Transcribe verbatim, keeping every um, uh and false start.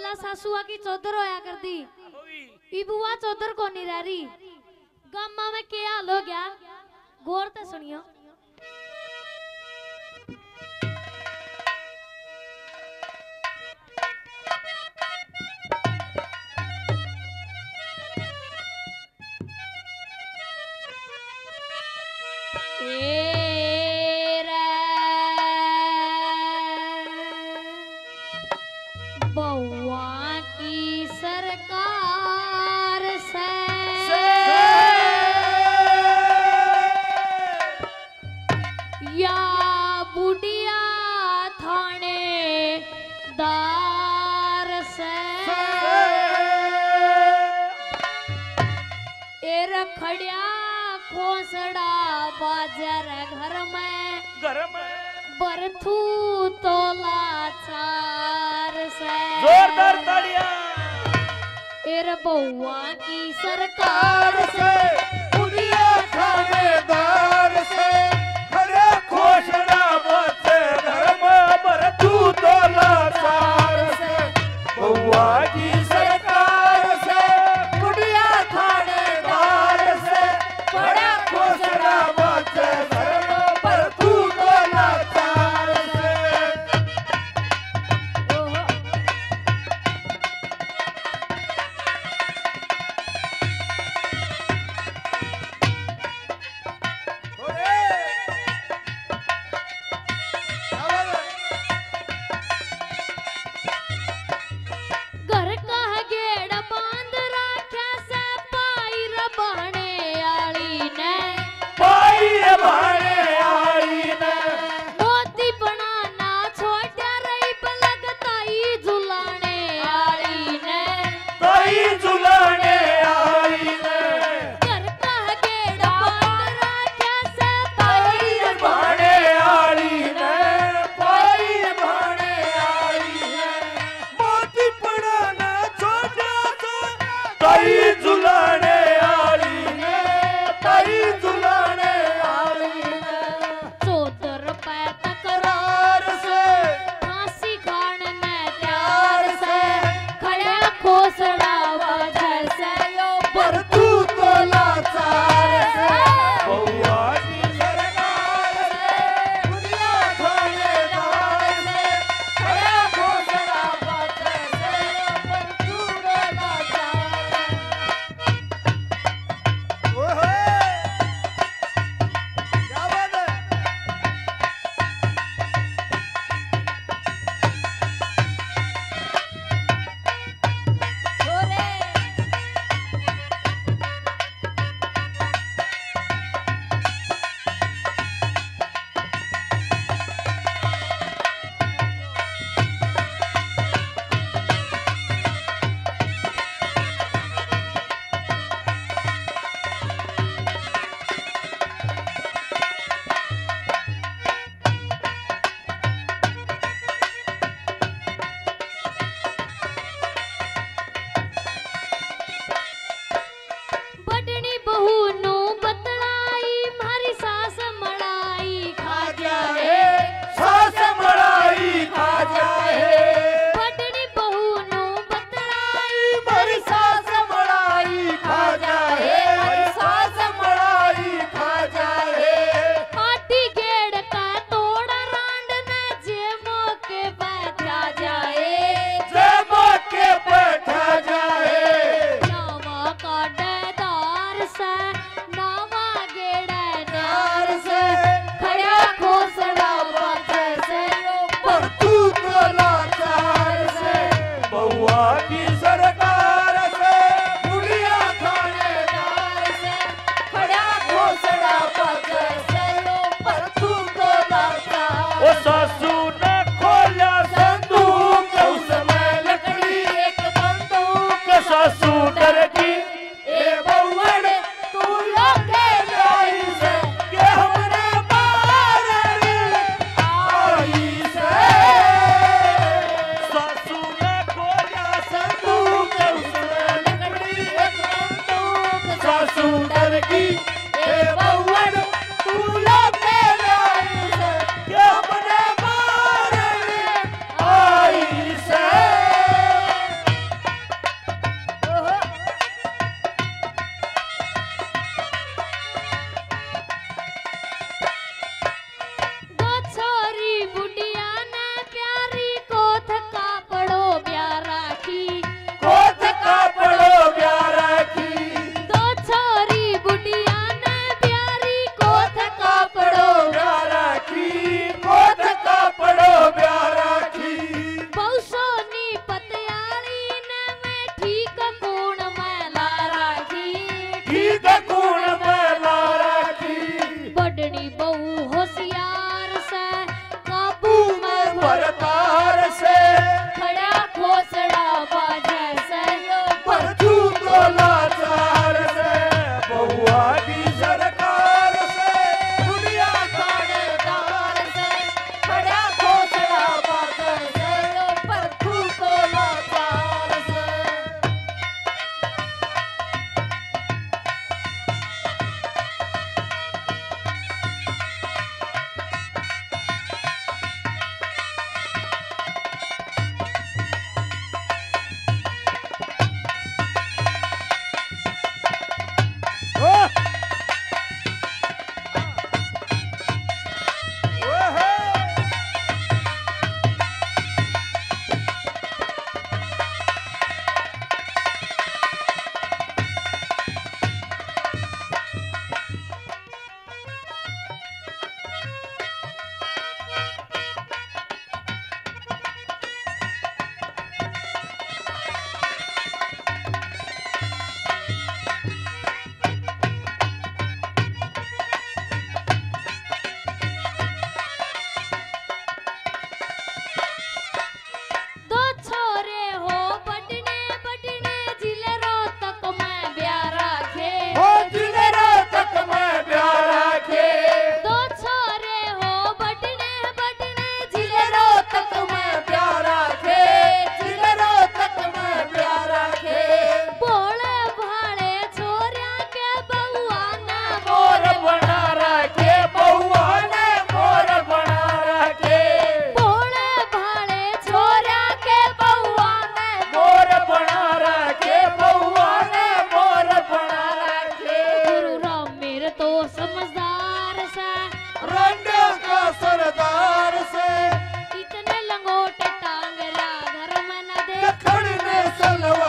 पहला सासुआ की चौधर होया कर दी इबुआ चौधर को नहीं रह रही गामा में क्या हाल हो गया गौर से सुनियो। बउआ की सरकार से या बुढ़िया थानेदार से ए रखड़िया खोसड़ा बाजार घर में घर में बरथू तोला चार से जोरदार तालियां। एर बउआ की सरकार से बुढ़िया थानेदार से हरे खोसड़ा बच्चे घर में बरतू तोला चार से बउआ की सरकार से बुढ़िया थानेदार से बड़ा खोसड़ा बच्चे घर में बरतू तोला चार से। घर का गेड़ बांध राख्या से पाई रबाने आली ने पाई रबाने आली ने मोती बनाना छोटा रही पलक ताई झुलाने आली ने ताई झुलाने आली ने घर का गेड़ बांध राख्या से पाई रबाने आली ने पाई रबाने आली ने मोती बनाना छोटा सा ताई झुलाने आली ने ताई झुलाने आली ने चौधर पे तकरार से फांसी खान में प्यार से खड़ा खोसड़ा वजह से यो बरतू तोला चार से बउआ की सरकार से बुढ़िया थानेदार से खड़ा खोसड़ा बच्चे से बरतू तोला चार। ओहो क्या बात है। बडनी बहू नो बतलाई मारी सास मड़ाई खा जाए सास मड़ाई खा जाए बडनी बहू नो बतलाई मारी सास मड़ाई खा जाए सास मड़ाई खा जाए आटी गेड़ का तोड़ा रांड न जे मौके बैठा जाए जब के बैठा जाए नावा का डदार से नावा गेड़ा नार नार से खड़ा खोसड़ा बच्चे से बरतू तोला चार से बउआ की सरकार से बुढ़िया थानेदार से खड़ा घोसड़ा बच्चे से बरतू तोला चार। ओ सासू ने खोला संदूक उसमें लकड़ी एक बंदूक सासू डर की ए बउअड़ तू लोगे लाई से के हमने मारनी आई से सासू ने खोला संदूक उसमें लकड़ी एक बंदूक सासू डर की ए बउअड़ तू लोगे लाई से के हमने मारनी आई से सलवा